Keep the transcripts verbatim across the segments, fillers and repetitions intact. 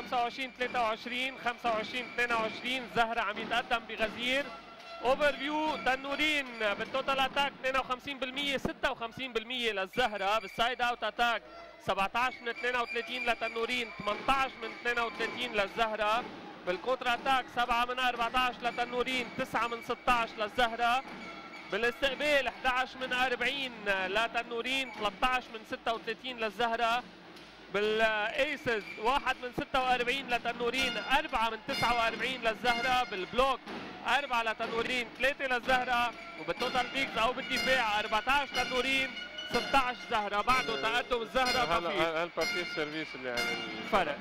خمسة وعشرين ثلاثة وعشرين خمسة وعشرين اثنين وعشرين. الزهرة عم يتقدم بغزير. اوفر فيو تنورين بالتوتال اتاك اثنين وخمسين بالمئة ستة وخمسين بالمئة للزهرة. بالسايد اوت اتاك سبعة عشر من اثنين وثلاثين لتنورين ثمانية عشر من اثنين وثلاثين للزهرة. بالكونتر اتاك سبعة من أربعة عشر لتنورين تسعة من ستة عشر للزهرة. بالاستقبال أحد عشر من أربعين لتنورين ثلاثة عشر من ستة وثلاثين للزهرة. بالايسز واحد من ستة وأربعين لتنورين أربعة من تسعة وأربعين للزهرة. بالبلوك أربعة لتنورين ثلاثة للزهرة. وبالتوتال بيكس أو بالدفاع أربعة عشر تنورين ستة عشر زهرة. بعده تقدم الزهرة طفيف. هلا هالبارتي السيرفيس اللي يعني الفرق.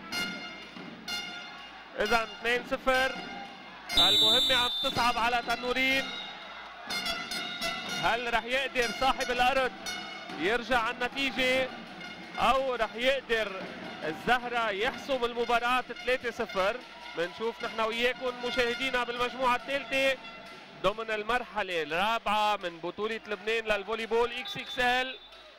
إذا اثنين صفر. المهمة عم تصعب على تنورين. هل رح يقدر صاحب الأرض يرجع عن النتيجة أو رح يقدر الزهرة يحسم المباراة ثلاثة صفر؟ بنشوف نحن وياكم مشاهدينا بالمجموعة الثالثة ضمن المرحلة الرابعة من بطولة لبنان للفولي بول إكس إكس إل.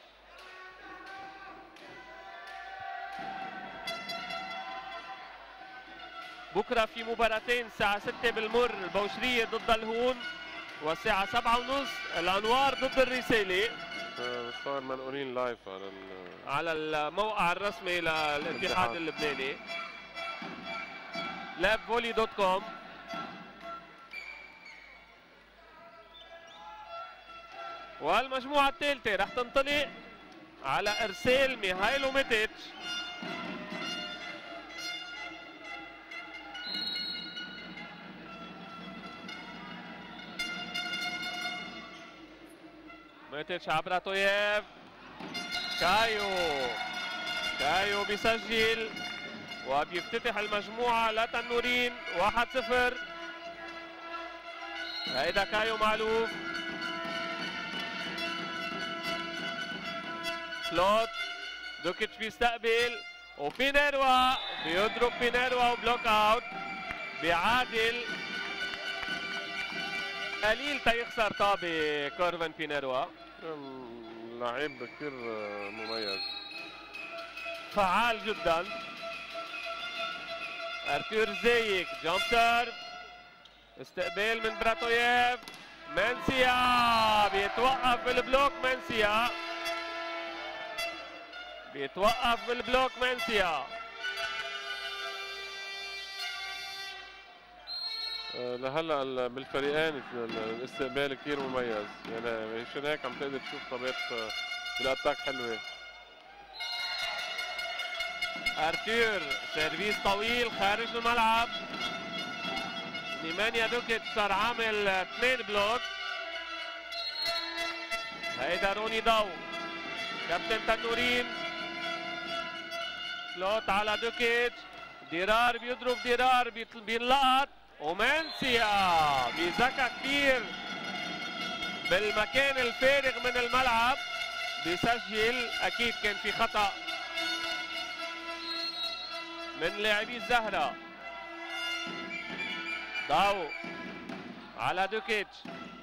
بكرة في مباراتين الساعة ستة بالمر البوشرية ضد الهون، والساعة سبعة ونص الأنوار ضد الرسالة. صار منقولين لايف على على الموقع الرسمي للاتحاد اللبناني لاب فولي دوت كوم. والمجموعة الثالثة رح تنطلق على إرسال ميهايلو ميتيتش. ميتيتش عبر توييف. كايو كايو بيسجل وبيفتتح المجموعة لتنورين واحد صفر. هيدا كايو معلوف. فلوت دوكيتش بيستقبل وبينيروا بيضرب بينيروا وبلوك اوت. بيعادل قليل تيخسر طابة كورفن بينيروا. لعيب كثير مميز فعال جدا. ارتور زيك جامب سيرف. استقبال من براتوييف. منسيا بيتوقف بالبلوك. منسيا بيتوقف بالبلوك. منسيا لهلا بالفريقين الاستقبال كثير مميز، يعني عشان هيك عم تقدر تشوف طابات بالاتاك حلوه. ارتور سيرفيس طويل خارج الملعب. نيمانيا دوكيتش صار عامل اثنين بلوك. هيدا روني ضو كابتن تنورين. فلوت على دوكيتش. ديرار بيضرب. ديرار بينلقط ومنسيا بذكاء كثير بالمكان الفارغ من الملعب بيسجل. اكيد كان في خطأ من لاعبي الزهرة. ضو على دوكيتش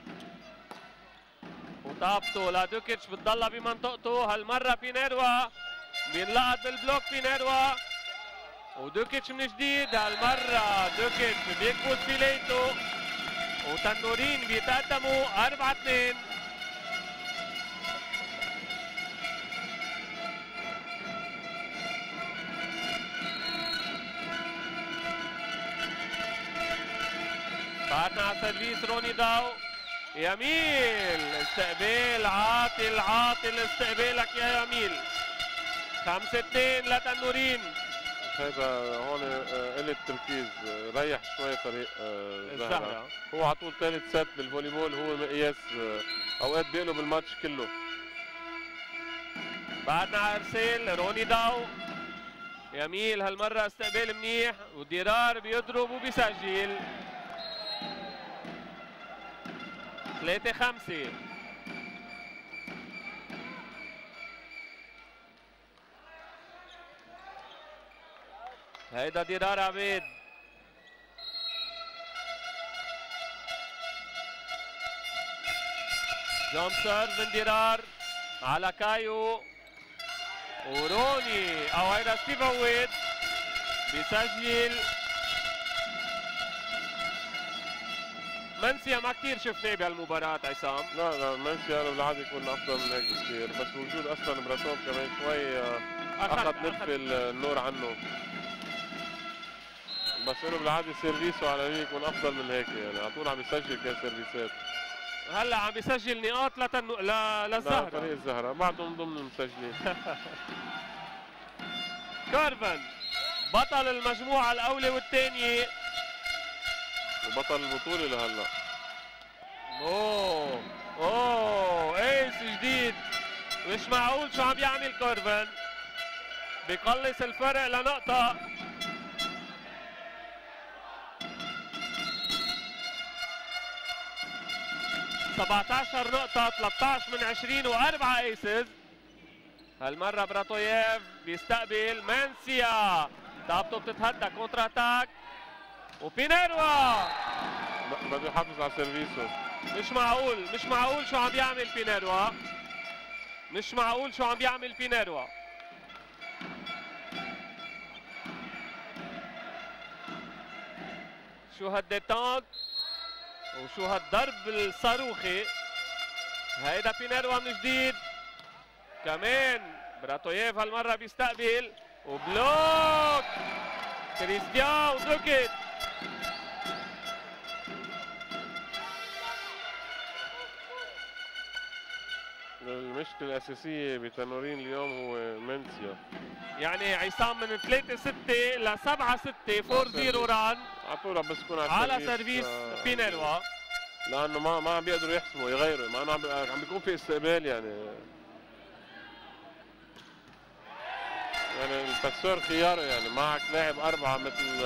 وطابته لدوكيتش بتضلها بمنطقته. هالمرة بينيروا بينلقط بالبلوك. بينيروا ودوكيتش من جديد. هالمرة دوكيتش بيكبس فيليته وتنورين بيتقدموا أربعة اثنين. بعدنا على سيرفيس روني ضو. يميل استقبال عاطل. عاطل استقبالك يا يميل. خمسة اثنين لتنورين. هذا هون قلة تركيز، ريح شوي فريق الزهرة. هو على طول ثالث سيت بالفولي بول هو مقياس اوقات بيقلب الماتش كله. بعدنا على ارسال روني ضو. يميل هالمرة استقبال منيح وديرار بيضرب وبيسجل. ثلاثة خمسة. هيدا ديرار عبيد. جامب سيرف من ديرار على كايو وروني او هيدا ستيف عويد بيسجل منسيا ما كثير شفناه بهالمباراة عصام. لا لا منسيا انا بالعاده يكون افضل من هيك بكثير، بس وجود اصلا براتوف كمان شوي اخذ نتف النور عنه. بس انه بالعاده سيرفيسه على اليمين يكون افضل من هيك، يعني على طول عم يسجل كان سيرفيسات. هلا عم بيسجل نقاط لتنو... ل... للزهرة. لا فريق الزهرة بعدهم ضمن المسجلين. كيرفن بطل المجموعة الأولى والثانية وبطل البطولة لهلا. اوه اوه ايس جديد، مش معقول شو عم يعمل كيرفن، بيقلص الفرق لنقطة. سبعة عشر نقطة، ثلاثة عشر من عشرين وأربعة ايسز. هالمرة براتوييف بيستقبل مانسيا، طابته بتتهدى كونتر اتاك وبينيروا بده يحافظ على سيرفيسه. مش معقول مش معقول شو عم بيعمل بينيروا، مش معقول شو عم بيعمل بينيروا. شو هالديتانك وشو هالضرب الصاروخي. هيدا بينيروا من جديد كمان. براتوييف هالمرة بيستقبل وبلوك كريستيان ودوكيت. المشكلة الأساسية بتنورين اليوم هو منسيا. يعني عصام من ثلاثة ستة ل سبعة ستة فور زيرو ران على طول عم بسكون على, على سيرفيس آه بينيروا، لأنه ما ما عم بيقدروا يحسموا يغيروا، مع إنه عم, عم بيكون في استقبال. يعني يعني الباسور خياره، يعني معك لاعب أربعة مثل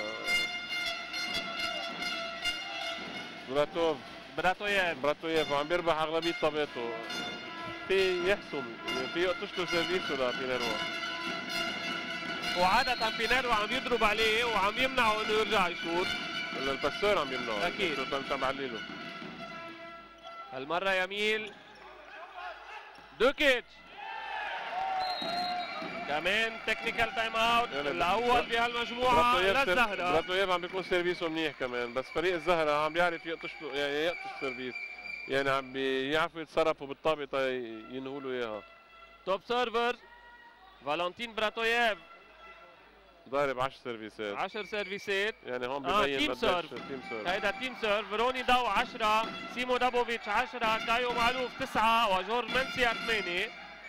براتوف براتوييف براتوييف وعم بيربح أغلبية طابته، في يحسم في تشتغل سيرفيسه لبينيروا. وعادة بينيروا عم يضرب عليه وعم يمنعه انه يرجع يشوط. الباسور عم يمنعه اكيد، مش عم بعليله. هالمرة يميل دوكيتش كمان تكنيكال تايم اوت الاول بهالمجموعه للزهره. براتوييف عم بيكون سيرفيسه منيح كمان، بس فريق الزهره عم بيعرف يقطش يعني يقطش سيرفيس، يعني عم بيعرفوا يتصرفوا بالطابه ينهوا له اياها. توب سيرفر فالنتين براتوييف ضارب عشر سيرفيسات عشر سيرفيسات. يعني هون آه ببين تيم سيرف. تيم سيرف. هيدا تيم سيرف. روني داو عشرة، سيمو دابوفيتش عشرة، كايو معلوف تسعة وجور منسيا ثمانية.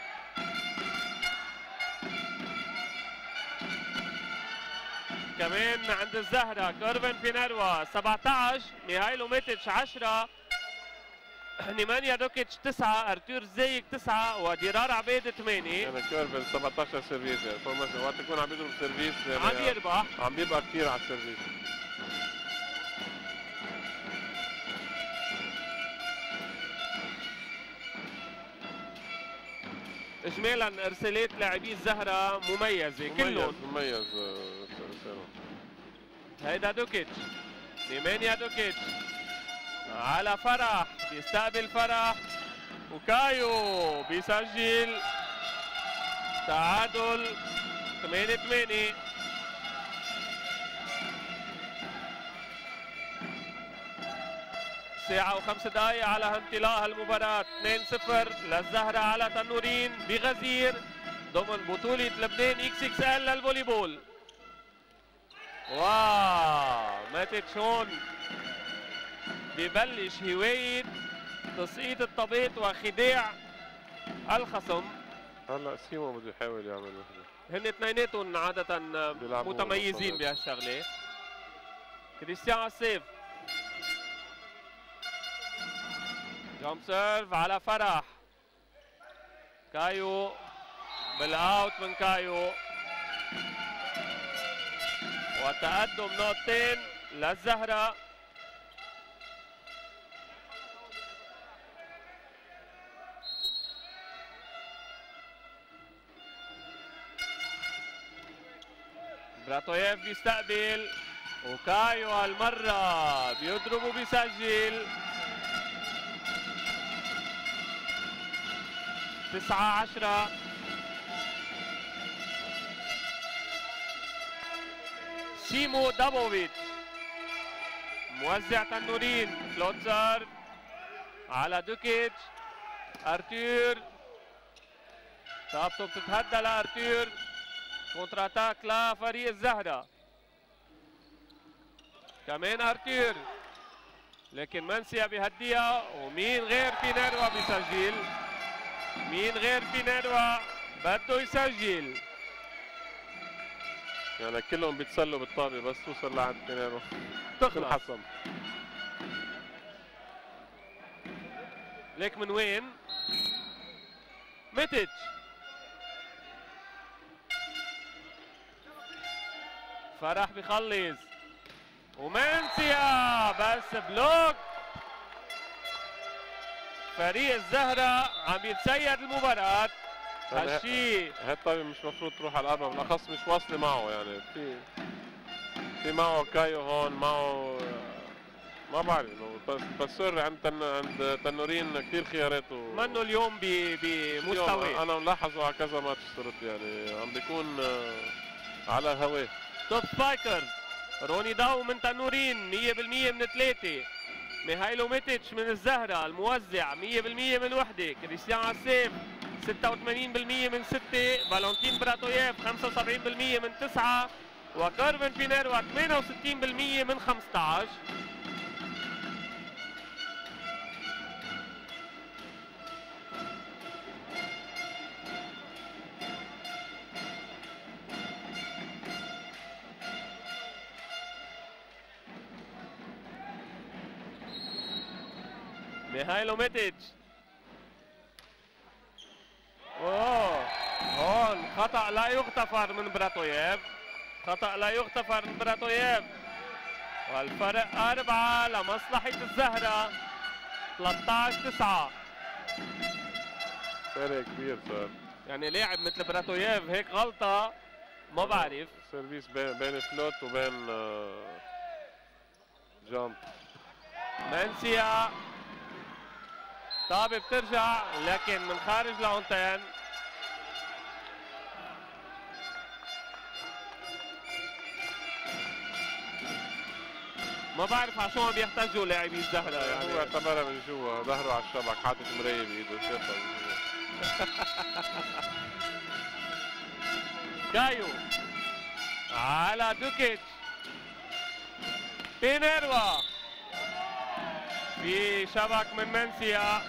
كمان عند الزهرة كيرفن بينيروا سبعة عشر، ميهايلو ميتيتش عشرة، نيمانيا دوكيتش تسعة، ارتور زيك تسعة وديرار عبيد ثمانية. يعني كيرفن سبعة عشر سيرفيس، يعني وقت يكون عم يضرب سيرفيس يعني عم يربح، عم بيبقى كثير على السيرفيس. اجمالا ارسالات لاعبي الزهرة مميزة كلهم مميز. هيدا دوكيتش، نيمانيا دوكيتش على فرح، بيستقبل فرح وكايو بيسجل تعادل ثمانية ثمانية. ساعة وخمس دقائق على انطلاق هالمباراة. اثنين صفر للزهرة على تنورين بغزير ضمن بطولة لبنان اكس اكس ال للفولي بول. واو ماتت هون ببلش هواية تسقيط الطابات وخداع الخصم. هلا سيمو بده يحاول يعمل وحده. هن اثنيناتهم عادة متميزين بهالشغلة. كريستيان عالسيف، جامب سيرف على فرح، كايو بالاوت من كايو وتقدم نقطتين للزهرة. براتوييف بيستقبل وكايو هالمرة بيضرب وبيسجل. تسعة عشرة. تيمو دابوفيتش. موزع تنورين، فلوتزر على دوكيتش. ارتور طابته بتتهدى لارتور. كونتر اتاك لفريق الزهرة. كمان ارتور، لكن منسيا بيهديها. ومين غير بينيروا بيسجل. مين غير بينيروا بده يسجل. يعني كلهم بيتسلوا بالطابة بس توصل لعند بينيروا تخلص. تنحسم. ليك من وين؟ ميتيتش. فرح بيخلص. ومنسيا بس بلوك. فريق الزهرة عم يتسيد المباراة. هالشيء هالطابة مش مفروض تروح على الأربعة، بالأخص مش واصلة معه. يعني في في معه كايو هون، معه ما بعرف بس بسور عند تن... عند تنورين كثير خياراته. منه اليوم بمستوى. انا ملاحظه على كذا ماتش صرت يعني عم بيكون على الهواء. توب سبايكرز روني داو من تنورين مية بالمية من ثلاثة. ميهايلو ميتيتش من الزهرة الموزع مية بالمية من وحدة. كريستيان عسيف ستة وثمانين بالمية من ستة. فالنتين براتوييف خمسة وسبعين بالمية من تسعة. وكارفن بينيروا ثمانية وستين بالمية من خمسة عشر. ميهايلو ميتيتش. اوه هون خطأ لا يغتفر من براتوييف. خطأ لا يغتفر من براتوييف. والفرق أربعة لمصلحة الزهرة. ثلاثة عشر تسعة. فرق كبير صار. يعني لاعب مثل براتوييف هيك غلطة ما بعرف. سيرفيس بين بين فلوت وبين جامب. منسيا طابة بترجع لكن من خارج لعنتين. ما بعرف على شو عم يحتاجوا لاعبي الزهرة. يعني هو اعتبرها من جوا، ظهره على الشبك، حاطط مراية بايده شايفها من جوا. كايو على دوكيتش. بينيروا في شبك من منسيا.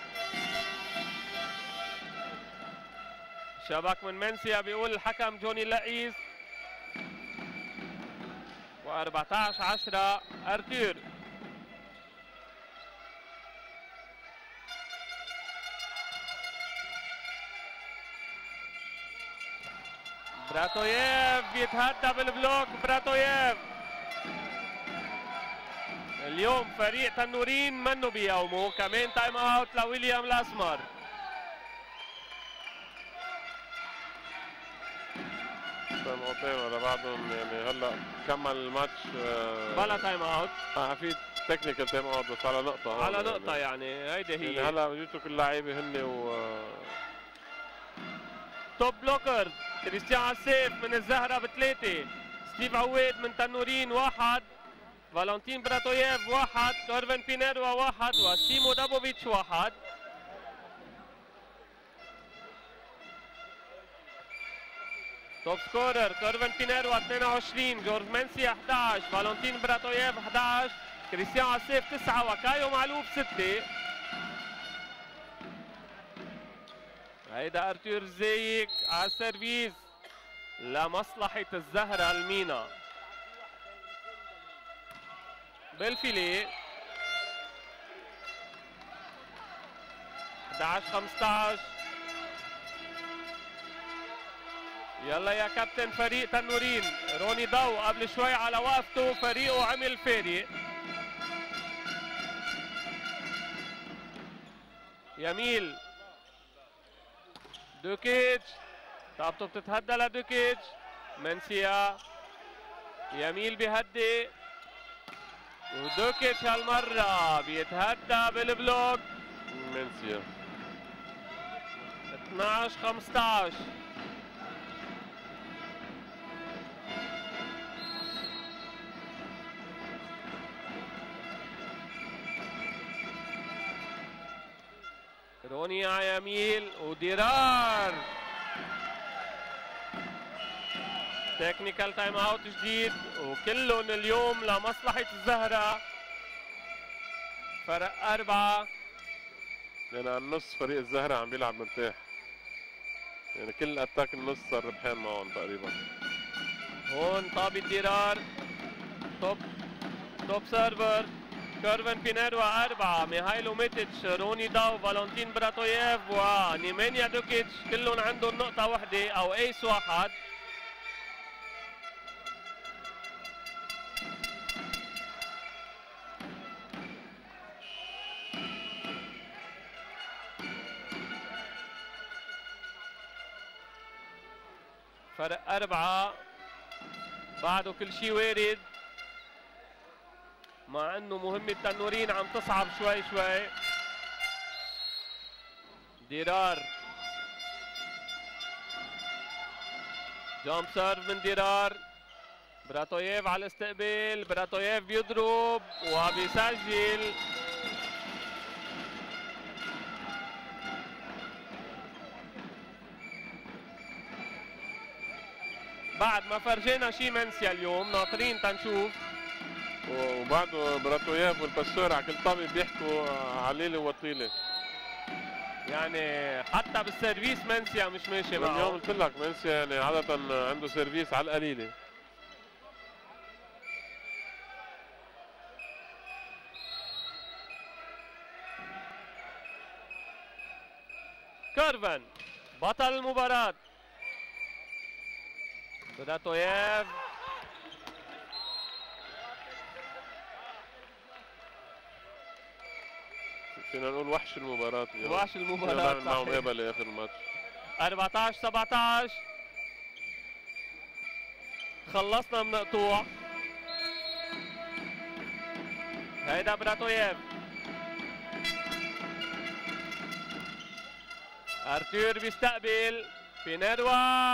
شبك من منسيا بيقول الحكم جوني لقيس. و14 عشرة ارتور. براتوييف بيتهدى بالبلوك. براتوييف اليوم فريق تنورين منه بيومه. كمان تايم اوت لويليام الاسمر. تايم اوتين ورا بعضهم يعني. هلا كمل الماتش بلا تايم اوت. اه في تكنيكال تايم اوت بس على نقطة. على نقطة يعني, يعني هيدي هي. يعني هلا جيتوا كل اللعيبة هن و توب بلوكرز كريستيان عسيف من الزهرة بثلاثة. ستيف عويد من تنورين واحد. فالنتين براتوييف واحد. كارفن بينيروا واحد. وتيمو دابوفيتش واحد. توب سكورر كارفن بينيروا اثنين وعشرين. جورج منسيا احد عشر. فالنتين براتوييف احد عشر. كريستيان عسيف تسعة. وكايو معلوف ستة. هيدا ارتور زيك على السيرفيس لمصلحة الزهرة المينا. بالفيليه احد عشر خمسة عشر. يلا يا كابتن فريق تنورين روني ضو قبل شوي على وقفته فريقه عمل فارق. يميل دوكيتش. طابته بتتهدى لدوكيتش. منسيا يميل بيهدي. ودوكيتش هالمرة بيتهدى بالبلوك. منسيا اثنعش خمسة عشر. منيحة يميل وديرار. تكنيكال تايم اوت جديد وكلهم اليوم لمصلحة الزهرة. فرق أربعة. يعني على النص فريق الزهرة عم بيلعب مرتاح. يعني كل الاتاك النص صار ربحان معهم تقريبا. هون طابي الديرار. توب توب سيرفر كيرفن بينيروا أربعة، ميهايلو ميتيتش، روني داو، فالنتين براتوييف ونيمانيا دوكيتش كلهم عندهم نقطة واحدة أو ايس واحد. فرق أربعة. بعده كل شيء وارد، مع انه مهمة التنورين عم تصعب شوي شوي. ديرار جامب سيرف من ديرار. براتوييف على الاستقبال، براتوييف بيضرب وبيسجل. بعد ما فرجينا شي منسيا اليوم، ناطرين تنشوف. وبعده براتوييف والباسور على كل طابة بيحكوا عليلة وطيلة. يعني حتى بالسيرفيس منسيا مش ماشي معه. اليوم قلت لك منسيا يعني عادة عنده سيرفيس على القليلة. كيرفن بطل المباراة. براتوييف فينا نقول وحش المباراة اليوم. وحش المباراة صحيح. معه مقابلة آخر الماتش. أربعة عشر سبعة عشر. خلصنا من قطوع. هيدا براتوييف. ارتور بيستقبل. بينيروا.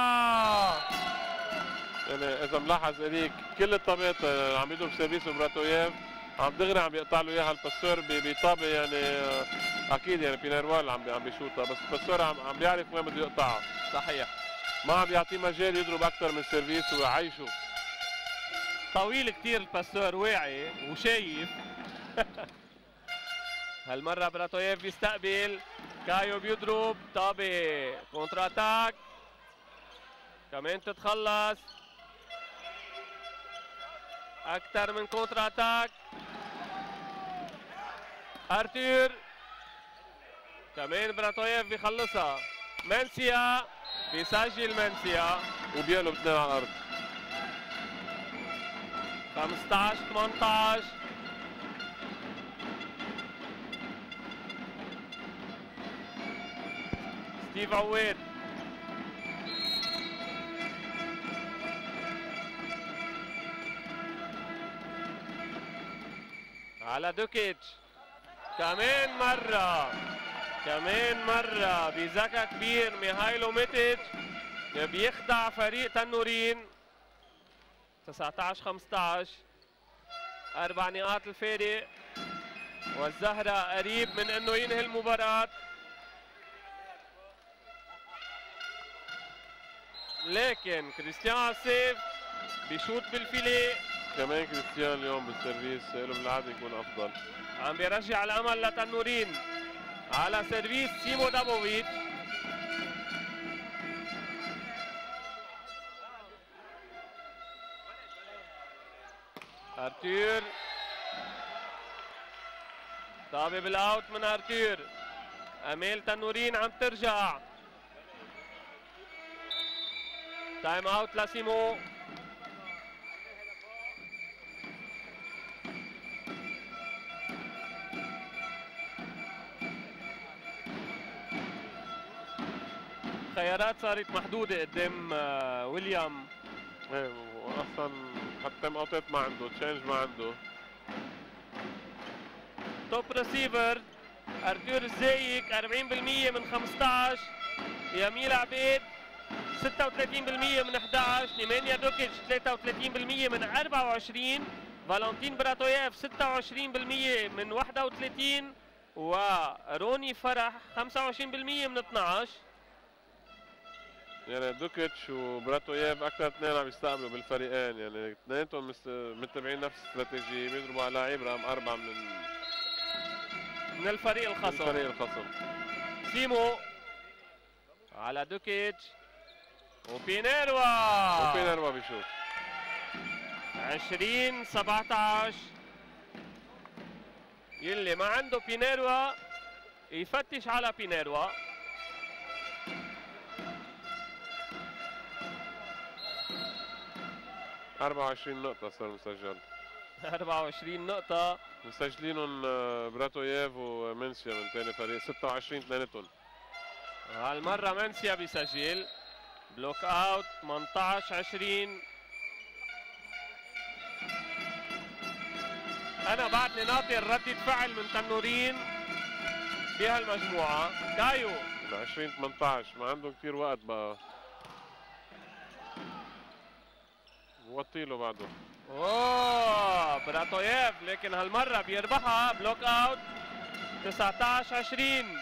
يعني إذا ملاحظ إليك كل الطابات عم يدوا بسيرفيس براتوييف عم دغري عم بيقطع له اياها الباسور بطابه يعني اكيد يعني بينيروا اللي عم عم بيشوطها، بس الباسور عم عم بيعرف وين بده يقطعها. صحيح. ما عم بيعطيه مجال يضرب اكثر من سيرفيس ويعيشه. طويل كثير الباسور، واعي وشايف. هالمره براتوييف بيستقبل. كايو بيضرب طابه كونتر اتاك. كمان تتخلص. اكثر من كونتر اتاك. ارتور كمان براتوييف بيخلصها. منسيا بيسجل. منسيا وبيقلب اثنين على الارض. خمسة عشر ثمانية عشر. ستيف عواد. على دوكيتش كمان مرة. كمان مرة بذكاء كبير ميهايلو ميتيتش بيخدع فريق تنورين. تسعة عشر خمسة عشر. أربع نقاط الفارق، والزهرة قريب من انه ينهي المباراة. لكن كريستيان عسيف بيشوط بالفيليه. كمان كريستيان اليوم بالسيرفيس له بالعاده يكون افضل. عم بيرجع الامل لتنورين على سيرفيس سيمو دابوفيتش. ارتور طابه بالاوت من ارتور. امال تنورين عم ترجع. تايم اوت لسيمو. خيارات صارت محدودة قدام ويليام. ايه واصلا حتى تايم اوتات ما عنده، تشينج ما عنده. توب ريسيفر ارتور الزايك أربعين بالمية من خمسة عشر. يميل عبيد ستة وثلاثين بالمية من أحد عشر. نيمانيا دوكيتش ثلاثة وثلاثين بالمية من أربعة وعشرين. فالنتين براتوييف ستة وعشرين بالمية من واحد وثلاثين. وروني فرح خمسة وعشرين بالمية من اثنعش. يعني دوكيتش وبراتوييف اكثر اثنين عم يستقبلوا بالفريقين، يعني اثنيناتهم متبعين نفس الاستراتيجيه، بيضربوا على لعيب رقم اربعه من من الفريق الخصم. من الفريق الخصم. سيمو على دوكيتش وبينيروا وبينيروا بيشوف عشرين سبعطعش. يلي ما عنده بينيروا يفتش على بينيروا. أربعة وعشرين نقطة صار مسجل. أربعة وعشرين نقطة مسجلينهم براتوييف ومنسيا من ثاني فريق، ستة وعشرين اثنيناتهم. هالمرة منسيا بيسجل. بلوك اوت ثمنطعش عشرين. أنا بعدني ناطر ردة فعل من تنورين بهالمجموعة. كايو عشرين ثمنطعش، ما عنده كثير وقت بقى. وطي له بعده. اوه براتوييف، لكن هالمرة بيربحها. بلوك اوت تسعطعش عشرين.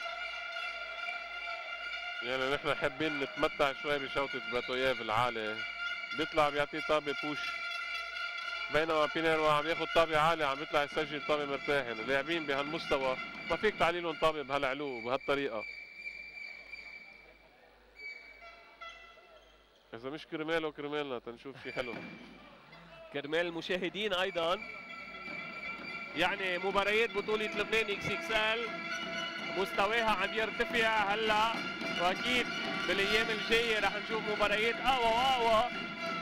يعني نحن حابين نتمتع شوي بشوطة براتوييف العالي، بيطلع بيعطيه طابة بوش، بينما بينيروا عم ياخذ طابة عالية عم يطلع يسجل طابة مرتاح. يعني اللاعبين بهالمستوى ما فيك تعلي لهم طابة بهالعلو وبهالطريقة. إذا مش كرماله كرمالنا تنشوف شيء حلو. كرمال المشاهدين أيضا. يعني مباريات بطولة لبنان اكس اكس ال مستواها عم يرتفع هلا، واكيد بالايام الجايه رح نشوف مباريات اقوى واقوى.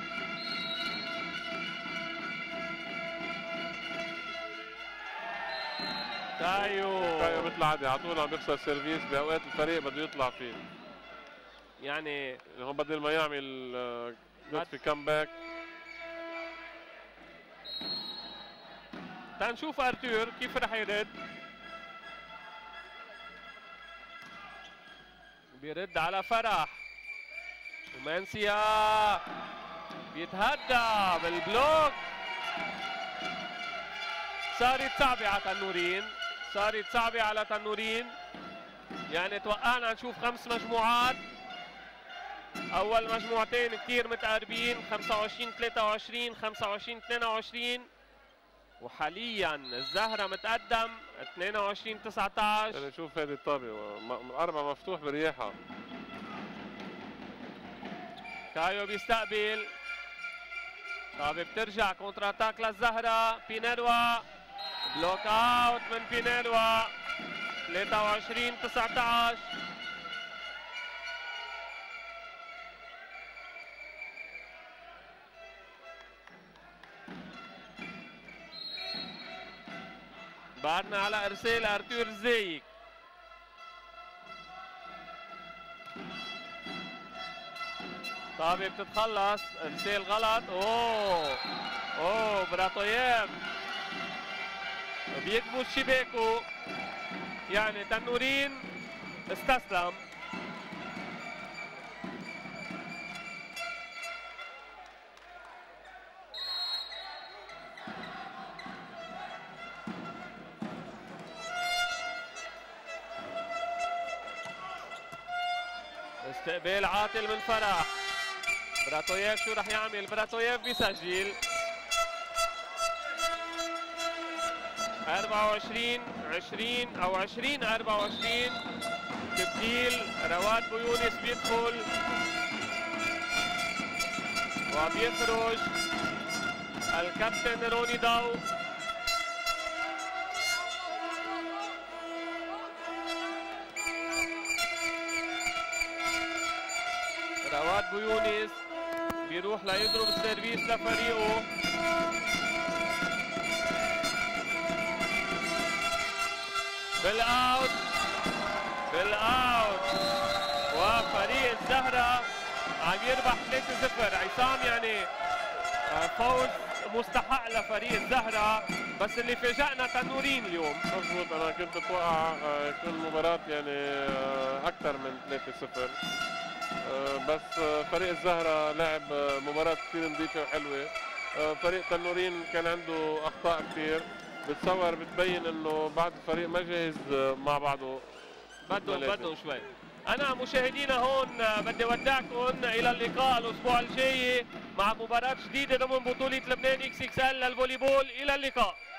كايو كايو مثل عادي على طول عم بيخسر سيرفيس باوقات الفريق بده يطلع فيه. يعني هون بدل ما يعمل جود في كامباك. تنشوف ارتور كيف رح يرد. بيرد على فرح ومانسيا بيتهدى بالبلوك. صارت صعبة على تنورين، صارت صعبة على تنورين. يعني توقعنا نشوف خمس مجموعات. أول مجموعتين كتير متقاربين، خمسة وعشرين ثلاثة وعشرين خمسة وعشرين اثنين وعشرين، وحاليا الزهرة متقدم اثنين وعشرين تسعطعش. يعني شوف هذه الطابة الأربعة مفتوح برياحة. كايو بيستقبل طابة بترجع كونتر اتاك للزهرة. بينيروا بلوك اوت من بينيروا ثلاثة وعشرين تسعطعش. بعدنا على ارسال ارتور زيك. طابة بتتخلص، ارسال غلط. اوه اوه براتوييف بيكبس شباكه. يعني تنورين استسلم. استقبال عاطل من فرح. براتوييف شو رح يعمل؟ براتوييف بيسجل. أربعة وعشرين عشرين او عشرين أربعة وعشرين. تبديل رواد بويونس بيدخل وبيخرج الكابتن روني ضو. رواد بويونس بيروح ليضرب السيرفيس لفريقه. بالاوت بالاوت وفريق الزهرة عم يربح ثلاثة صفر. عصام يعني فوز مستحق لفريق الزهرة، بس اللي فاجأنا تنورين اليوم. مضبوط، انا كنت اتوقع يكون المباراة يعني اكثر من ثلاثة صفر، بس فريق الزهرة لعب مباراة كثير نظيفة وحلوة. فريق تنورين كان عنده اخطاء كثير، بتصور بتبين انه بعد الفريق ما جاهز مع بعضه، بدهم بدهم شوي. أنا مشاهدينا هون بدي ودعكم إلى اللقاء الأسبوع الجاي مع مباراة جديدة ضمن بطولة لبنان إكس إكس إل للفوليبول. إلى اللقاء.